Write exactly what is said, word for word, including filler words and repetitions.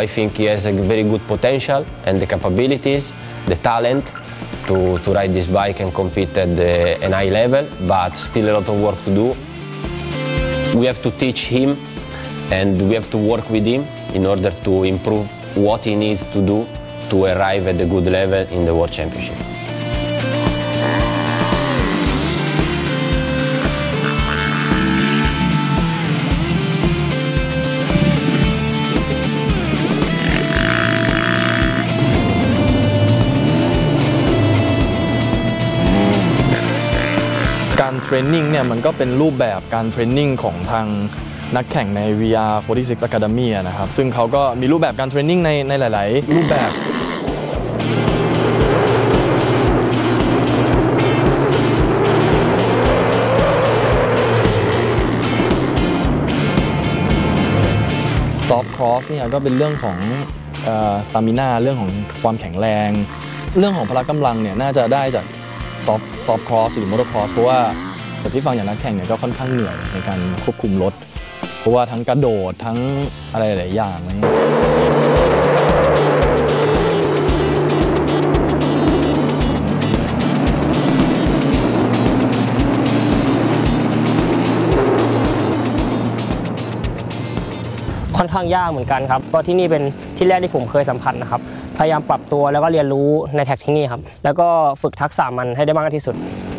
I think he has a very good potential and the capabilities, the talent to, to ride this bike and compete at the, an high level, but still a lot of work to do. We have to teach him and we have to work with him in order to improve what he needs to do to arrive at a good level in the World Championship. การเทรนนิ่งเนี่ยมันก็เป็นรูปแบบการเทรนนิ่งของทางนักแข่งใน วี อาร์ สี่สิบหก Academy นะครับซึ่งเขาก็มีรูปแบบการเทรนนิ่งในในหลายๆรูปแบบซอฟต์ครอสเนี่ยก็เป็นเรื่องของสตามิน่าเรื่องของความแข็งแรงเรื่องของพละกำลังเนี่ยน่าจะได้จากซอฟต์ซอฟต์ครอสหรือมอเตอร์ครอสเพราะว่าแต่ที่ฟังอย่างนักแข่งเนี่ยก็ค่อนข้างเหนื่อยในการควบคุมรถเพราะว่าทั้งกระโดดทั้งอะไรหลายอย่างอะไรเงี้ยค่อนข้างยากเหมือนกันครับเพราะที่นี่เป็นที่แรกที่ผมเคยสัมผัสนะครับพยายามปรับตัวแล้วก็เรียนรู้ในแท็กที่นี่ครับแล้วก็ฝึกทักษะมันให้ได้มากที่สุด